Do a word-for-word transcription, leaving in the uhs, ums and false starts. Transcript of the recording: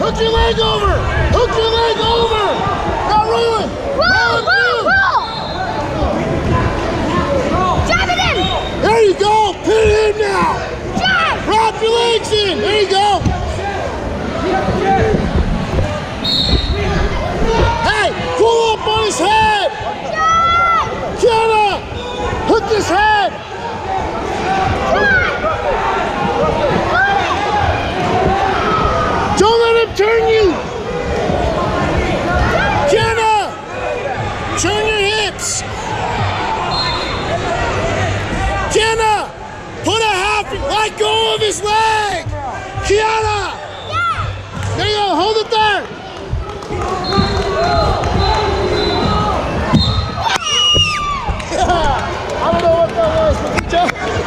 Hook your leg over! Hook your leg over! Now roll it! Roll, roll, roll! Jab it in! There you go! Pin it in now! Jab! Wrap your legs in! There you go! Hey! Pull up on his head! Jab! Jenna! Hook his head! Don't let him turn you! Jenna! Turn your hips! Jenna! Put a half, let go of his leg! Kiana! Yeah! There you go, hold it there! I don't know what that was, but good job.